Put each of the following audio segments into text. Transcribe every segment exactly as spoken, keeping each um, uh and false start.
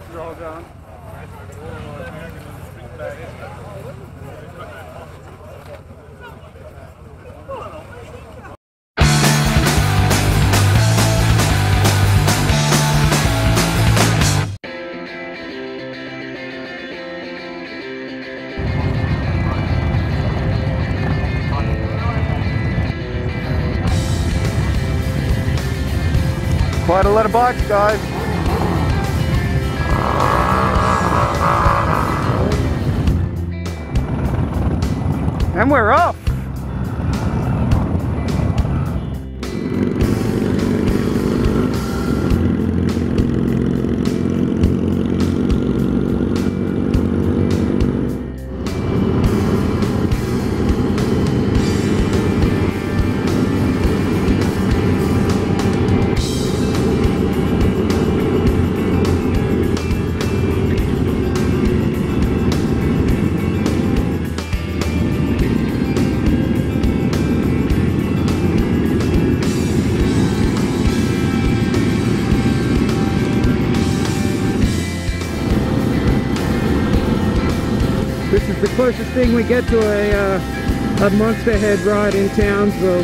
They're all gone. Quite a lot of bikes, guys. And we're off. This is the closest thing we get to a, uh, a monster head ride in Townsville.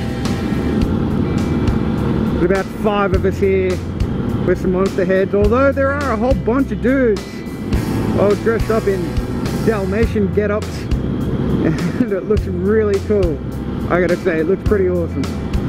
There's about five of us here with some monster heads, although there are a whole bunch of dudes all dressed up in Dalmatian get-ups, and it looks really cool. I gotta say, it looks pretty awesome.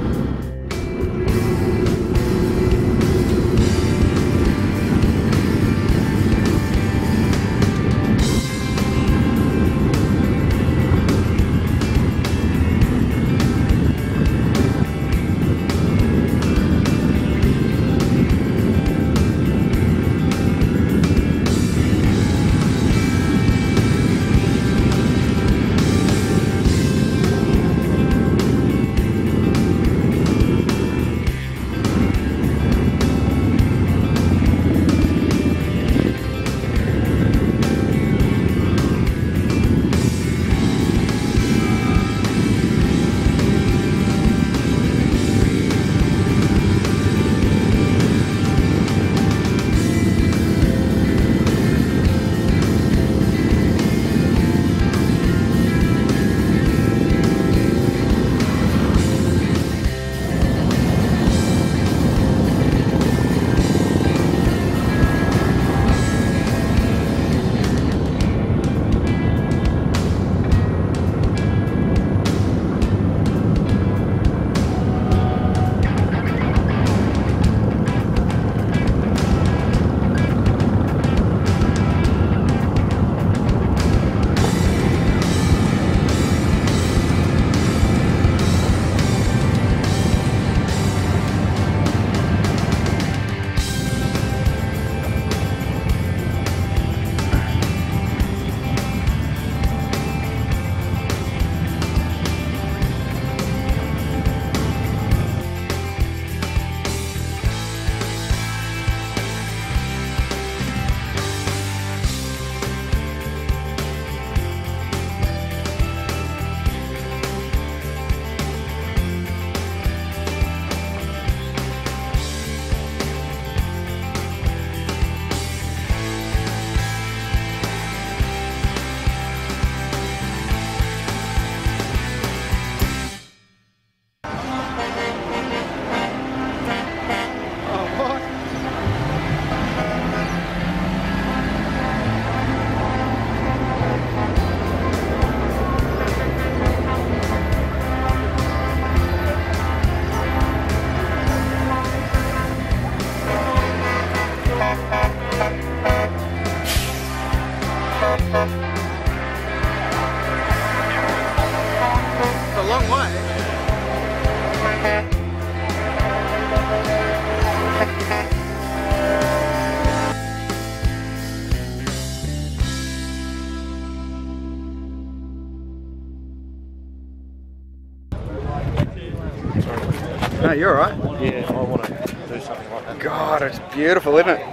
No, you're alright. Yeah, I want to do something like that. God, it's beautiful, isn't it?